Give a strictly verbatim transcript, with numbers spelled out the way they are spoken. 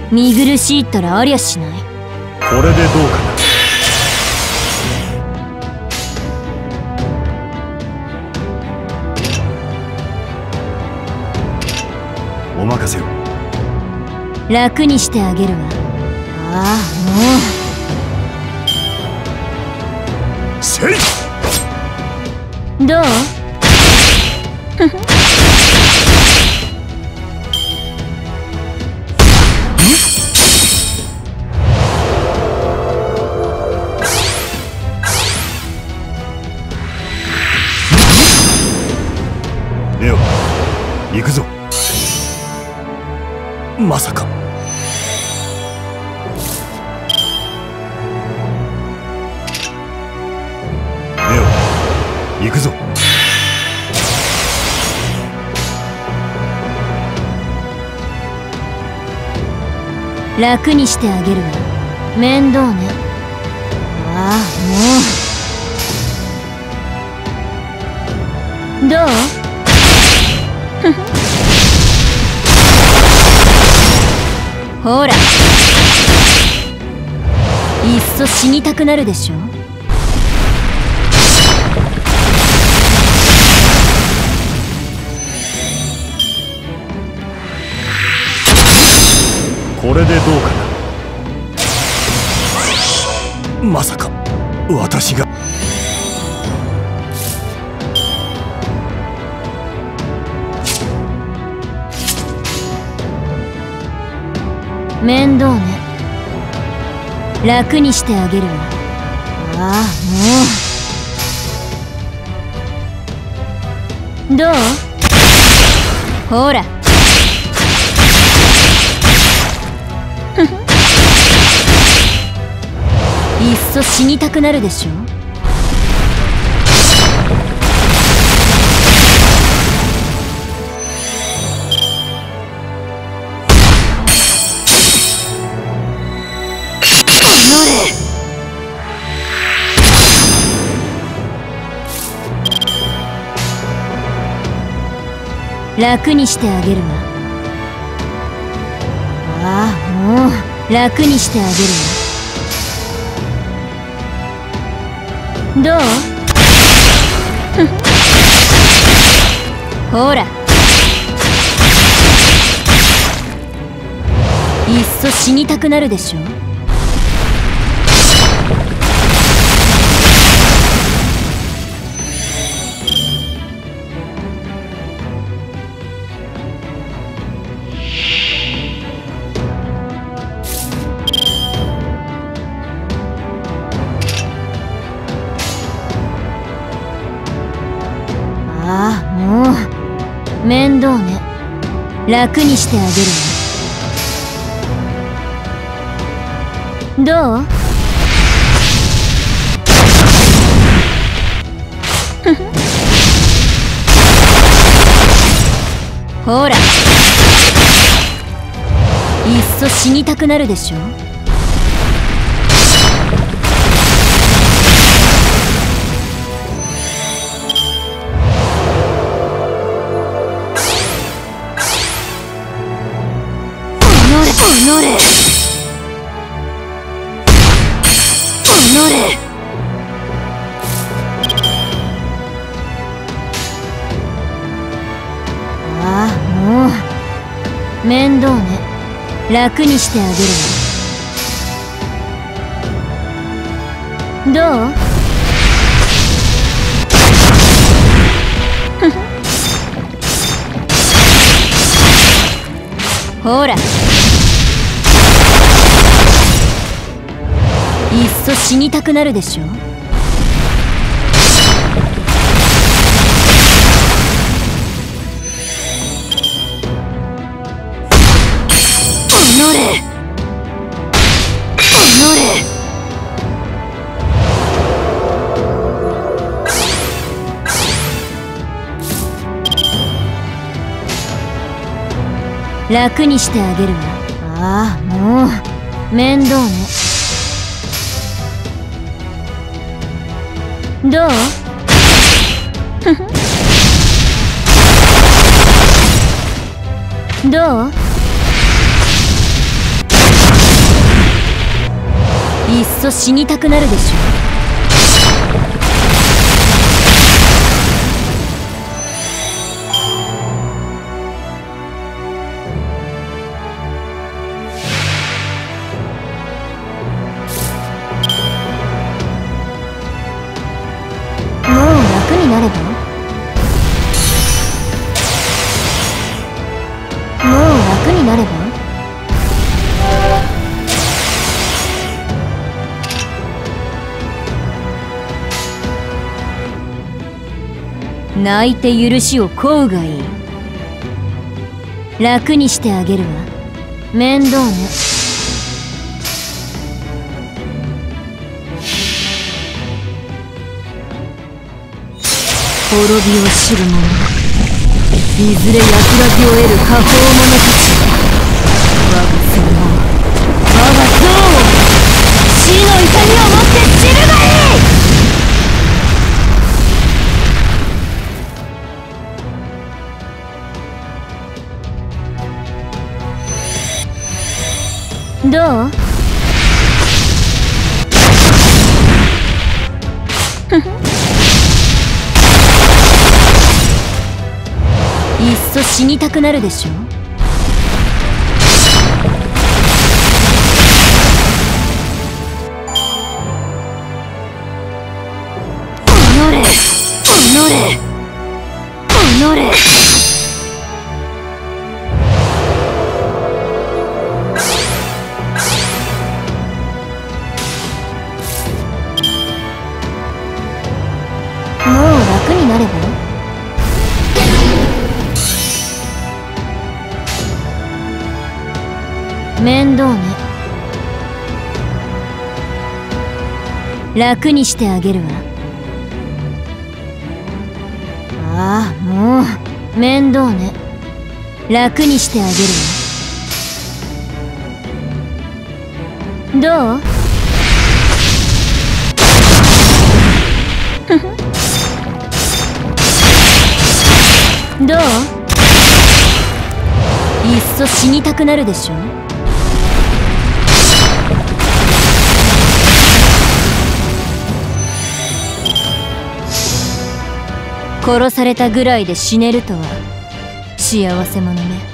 見苦しいったらありゃしない。 これでどうかな。お任せを。 楽にしてあげるわ。ああ、 もうせい。 どう？ レオ、行くぞ。まさか。レオ、行くぞ。 楽にしてあげるわ。面倒ね。ああ、もう。どう？ほら、いっそ死にたくなるでしょ。 これでどうかな。まさか私が。 面倒ね。楽にしてあげるわ。ああ、もう。どう？ほら。いっそ死にたくなるでしょ。楽にしてあげるわ。ああ、もう楽にしてあげるわ。どう？ほら、いっそ死にたくなるでしょ。ああ、もう面倒ね。楽にしてあげるわ。どう？ほら、いっそ死にたくなるでしょ。おのれ、おのれ。ああ、もう面倒ね。楽にしてあげるわ。どう？ほら、いっそ死にたくなるでしょ。おのれ、おのれ。楽にしてあげるわ。ああ、もう面倒ね。どう？どう？ いっそ死にたくなるでしょ。もう楽になれば、もう楽になれば。泣いて許しを請うがいい。楽にしてあげるわ。面倒ね。滅びを知る者、いずれ安らぎを得る下方者たち、我が戦後、我が憎悪を死の痛みをもって知るがいい。どう？いっそ死にたくなるでしょ。おのれ、おのれ、おのれ。もう楽になれば。面倒ね。楽にしてあげるわ。ああ、もう面倒ね。楽にしてあげるわ。どう？どう？いっそ死にたくなるでしょ。殺されたぐらいで死ねるとは幸せ者ね。